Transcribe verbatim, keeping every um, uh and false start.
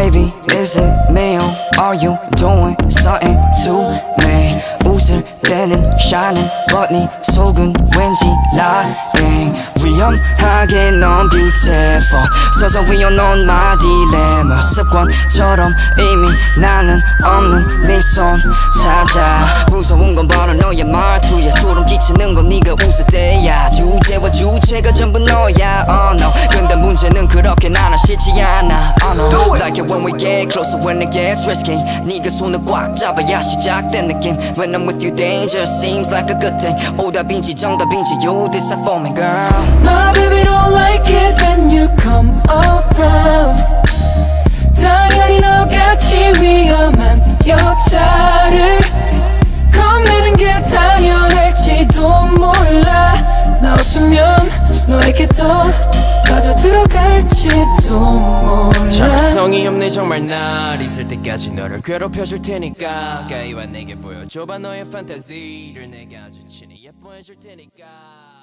Baby, is it me or are you doing something to me? 웃을 때는 shining but 네 속은 왠지 lying. 위험하게 넌 beautiful 서서 위어놓은 my dilemma. 습관처럼 이미 나는 없는 네 손 찾아. 무서운 건 바로 너의 말투에 소름 끼치는 건 네가 웃을 때야. 주제와 주체가 전부 너야 oh no. 근데 문제는 그렇게 나는 싫지 않아 oh no. Like it when we get closer when it gets risky. 네가 손을 꽉 잡아야 시작된 느낌. When I'm with you danger seems like a good thing. 오답인지 정답인지 you decide for me girl. My baby don't like it when you come around. 당연히 너같이 위험한 여자를 겁내는 게 당연할지도 몰라. 나 어쩌면 너에게 더 빠져 들어갈지도 몰라. 정성이 없네 정말 날 있을 때까지 너를 괴롭혀줄 테니까 가까이 와 내게 보여줘봐 너의 판타지를. 내가 아주 친히 예뻐해줄 테니까.